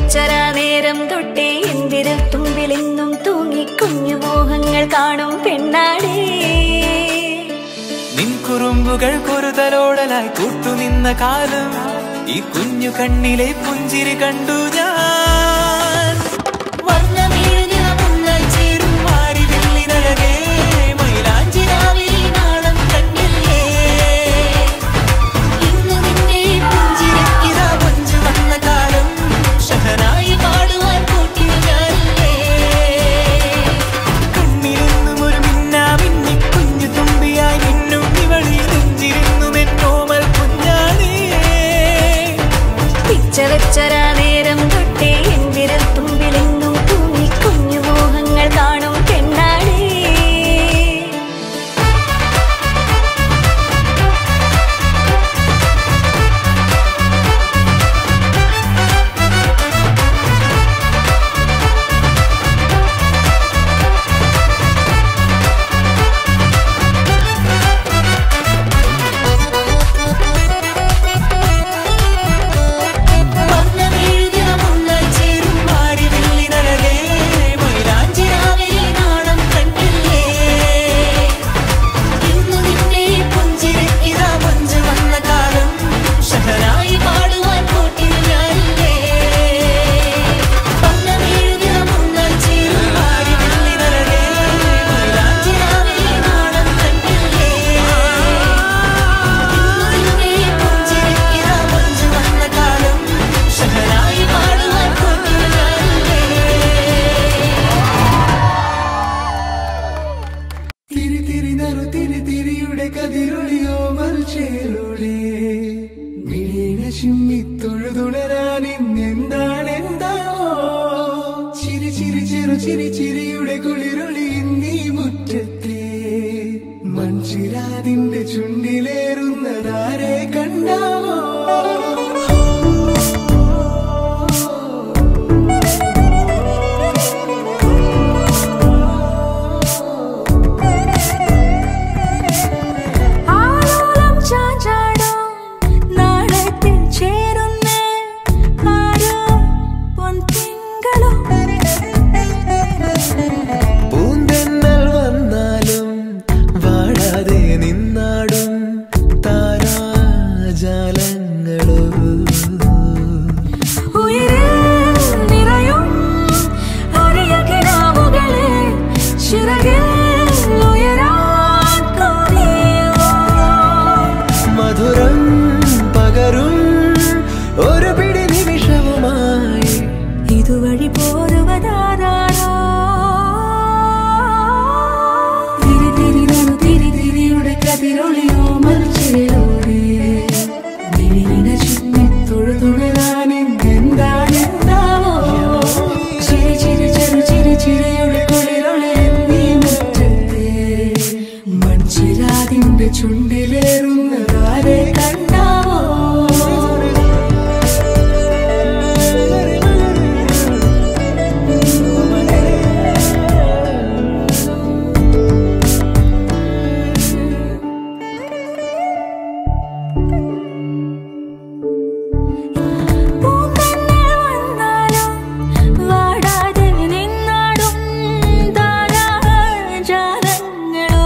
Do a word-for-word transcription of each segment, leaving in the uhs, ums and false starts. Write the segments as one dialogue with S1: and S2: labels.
S1: പിച്ചവച്ചരാ നേരം തൊട്ടേ എന്തിരൽ തുമ്പിലെന്നും തൂങ്ങി കുഞ്ഞു മോഹങ്ങൾ കാണും പെണ്ണാടേ.
S2: നിൻ കുറുമ്പുകൾ കുറുതലോടലായി കൂട്ടുനിന്ന കാലം ഈ കുഞ്ഞു കണ്ണിലെ പുഞ്ചിരി കണ്ടു ഞാൻ. വർണ്ണമേഴുന്ന മുന്നൽ ചേരും മാറി വെള്ളിനഴകേ മൈലാഞ്ചി രാവിലെ നാളം കണ്ണില്ലേ. ഇന്ന് നിന്നെ പുഞ്ചിരിക്കിതാ കൊഞ്ചു വന്ന കാലം ഷഹനായി പാടുവാൻ കൂട്ടിയ ഞാനില്ലേ. കണ്ണിലെന്നും ഒരു മിന്നാ മിന്നി കുഞ്ഞു തുമ്പിയായി മിന്നും ഇവളി നെഞ്ചിരുന്നു എന്നോമൽ കുഞ്ഞാണേ.
S1: പിച്ചവച്ചരാ നേരം തൊട്ടേ എന്തിരൽ തുമ്പിലെന്നും തൂങ്ങി കുഞ്ഞു മോഹങ്ങൾ കാണും പെണ്ണാടേ.
S2: വർണ്ണമേഴുന്ന മുന്നൽ ചേരും മാറി വെള്ളിനഴകേ മൈലാഞ്ചി രാവിലെ നാളം കണ്ണില്ലേ. ഇന്ന് നിന്നെ പുഞ്ചിരിക്കിതാ കൊഞ്ചു വന്ന കാലം ഷഹനായി പാടുവാൻ കൂട്ടിയ ഞാനില്ലേ. വർണ്ണമേഴുന്ന മുന്നൽ ചേരും മാറി വെള്ളിനഴകേ മൈലാഞ്ചി രാവിലെ നാളം കണ്ണില്ലേ. ഇന്ന് നിന്നെ പുഞ്ചിരിക്കിതാ കൊഞ്ചു വന്ന കാലം ഷഹനായി പാടുവാൻ കൂട്ടിയ ഞാനില്ലേ.
S3: തിരി തിരി നറു തിരി തിരിയുടെ കതിരൊളിയോ മൽച്ചേലൂടെ മിഴീന ചിമ്മി തൊഴുതുണരാൻ ഇന്നെന്താണ് എന്താണോ. ചിരി ചിരി ചെറു ചിരി ചിരിയുടെ കുളിരൊളി നീ മുറ്റത്തെ മൺചിരാതിന്റെ ചുണ്ടിലേറുന്നതാരെ കണ്ടാവോ.
S1: ആലോലം ചാഞ്ചാടോ നാളത്തിൽ ചേരുന്നേ ആരോ പൊൻതിങ്കളോ.
S2: പൂന്തെന്നൽ വന്നാലും വാടാതെ നിന്നാടും താരാജാലങ്ങളോ.
S1: ഉയരിൽ നിറയും അരിയ കിനാവുകളെ ചിറകിൽ ഉയരാൻ തോന്നിയോ.
S2: മധുരം പകരും ഒരു പിടി നിമിഷവുമായി
S1: ഇതുവഴി പോരുവതാരോ. തിരി തിരി നറു തിരി തിരിയുടെ കതിരൊളിയോ മൽച്ചേലൂടെ മിഴീന ചിമ്മി തൊഴുതുണരാൻ ഇന്നെന്താണ് എന്താവോ. ചിരി ചിരി ചെറു ചിരി ചിരിയുടെ കുളിരൊളി നീ മുറ്റത്തെ മൺചിരാതിന്റെ ചുണ്ടിലേറുന്നതാരെ കണ്ടാവോ. പൂന്തന്നൽ വന്നാലും വാടാതെ നിന്നാടും താരാജാലങ്ങളോ.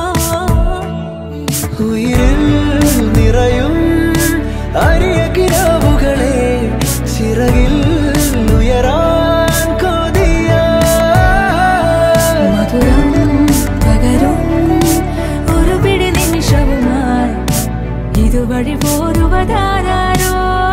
S2: ഉയിരിൽ നിറയും അരിയ കിനാവുകളെ ചിറകിൽ ഉയരാൻ കൊതിയ.
S1: മധുരം പകരും ഒരു പിടി നിമിഷവുമായി ഇതുവഴി പോരുവതാരോ.